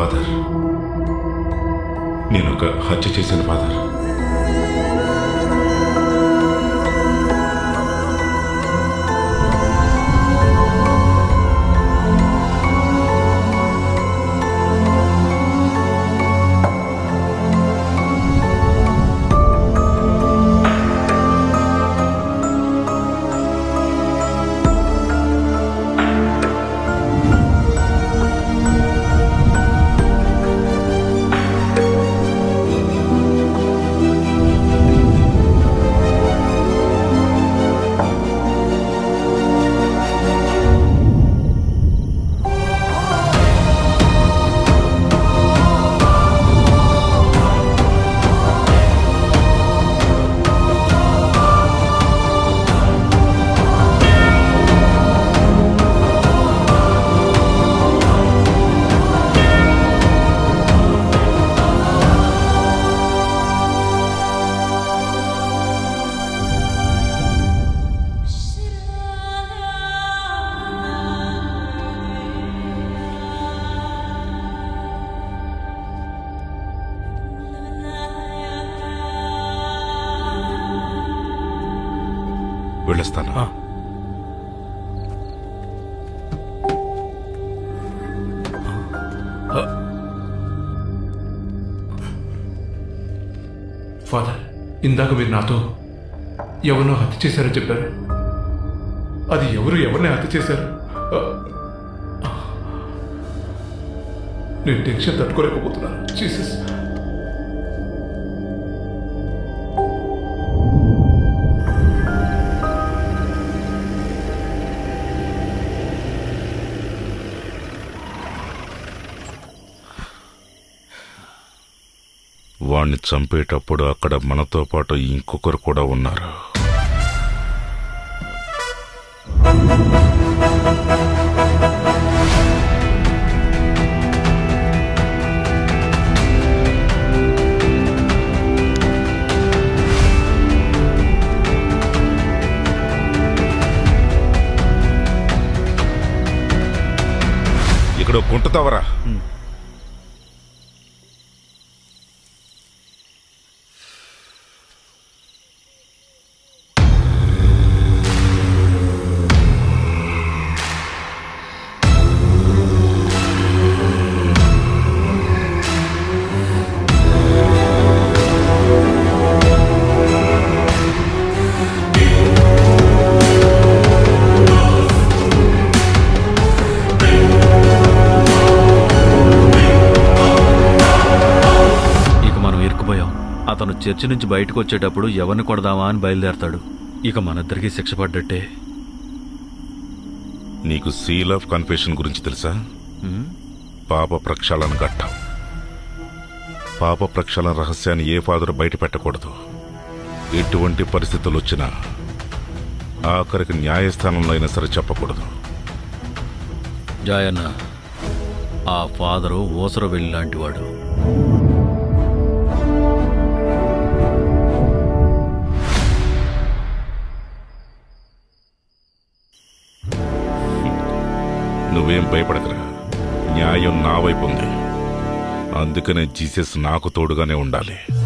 Father, నేను ఒక హత్య చేశాను ఫాదర్. వెళ్ళొస్తాను. ఫాదర్, ఇందాక మీరు నాతో ఎవరినో హత్య చేశారని చెప్పారు. అది ఎవరిని హత్య చేశారు? నేను టెన్షన్ తట్టుకోలేకపోతున్నాను. జీసస్, వాణ్ణి చంపేటప్పుడు అక్కడ మనతో పాటు ఇంకొకరు కూడా ఉన్నారు. ఇక్కడ గుంట తవరా. అతను చర్చి నుంచి బయటకు వచ్చేటప్పుడు ఎవరిని కొడదామా అని బయలుదేరతాడు. ఇక మనిద్దరికీ శిక్ష పడ్డట్టే. నీకు సీల్ ఆఫ్ కన్ఫెషన్ గురించి తెలుసా? పాప ప్రక్షాళన ఘట్టం. పాప ప్రక్షాళన రహస్యాన్ని ఏ ఫాదర్ బయట పెట్టకూడదు. ఎటువంటి పరిస్థితులు వచ్చినా ఆఖరికి న్యాయస్థానంలో అయినా సరే చెప్పకూడదు. జాయన్న, ఆ ఫాదరు ఓసర వెళ్ళి లాంటివాడు. నువ్వేం భయపడకరా, న్యాయం నా వైపు ఉంది. అందుకనే జీసస్ నాకు తోడుగానే ఉండాలి.